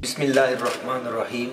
बिस्मिल्लाहिर्रहमानिर्रहीम।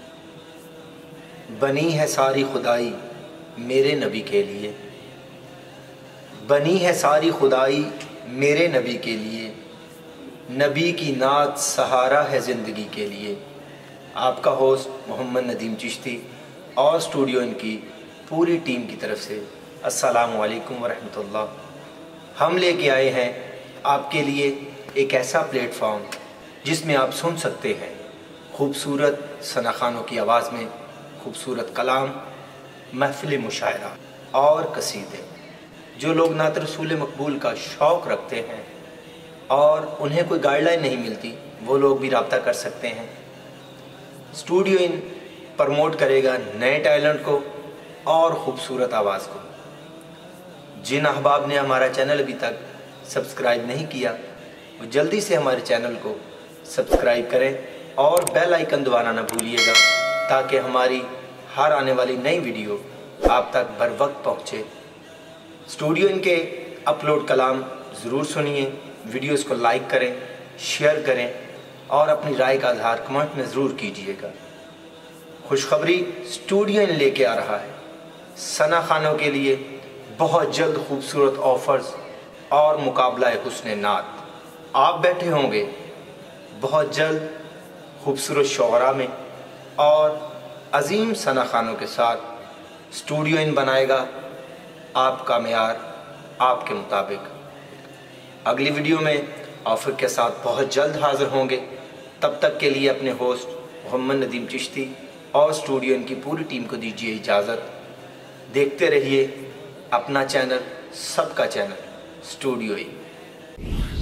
बनी है सारी खुदाई मेरे नबी के लिए, बनी है सारी खुदाई मेरे नबी के लिए, नबी की नात सहारा है ज़िंदगी के लिए। आपका होस्ट मोहम्मद नदीम चिश्ती और स्टूडियो इनकी पूरी टीम की तरफ से अस्सलामु अलैकुम वरहमतुल्लाह। हम लेके आए हैं आपके लिए एक ऐसा प्लेटफॉर्म जिसमें आप सुन सकते हैं खूबसूरत सना खानों की आवाज़ में खूबसूरत कलाम, महफिल मुशायरा और कसीदे। जो लोग नात रसूल मकबूल का शौक़ रखते हैं और उन्हें कोई गाइडलाइन नहीं मिलती, वो लोग भी रब्ता कर सकते हैं। स्टूडियो इन प्रमोट करेगा नए टैलेंट को और ख़ूबसूरत आवाज़ को। जिन अहबाब ने हमारा चैनल अभी तक सब्सक्राइब नहीं किया, वो जल्दी से हमारे चैनल को सब्सक्राइब करें और बेल आइकन दबाना ना भूलिएगा, ताकि हमारी हर आने वाली नई वीडियो आप तक बर वक्त पहुँचे। स्टूडियो इनके अपलोड कलाम ज़रूर सुनिए, वीडियोस को लाइक करें, शेयर करें और अपनी राय का इज़हार कमेंट में ज़रूर कीजिएगा। खुशखबरी स्टूडियो इन लेके आ रहा है सना खानों के लिए बहुत जल्द खूबसूरत ऑफ़र्स और मुकाबला हुस्न नात। आप बैठे होंगे बहुत जल्द खूबसूरत शोहरा में और अजीम सना खानों के साथ स्टूडियो इन बनाएगा आपका मेयार आपके मुताबिक। अगली वीडियो में ऑफ़र के साथ बहुत जल्द हाज़िर होंगे। तब तक के लिए अपने होस्ट मोहम्मद नदीम चिश्ती और स्टूडियो इन की पूरी टीम को दीजिए इजाज़त। देखते रहिए अपना चैनल, सबका चैनल स्टूडियो इन।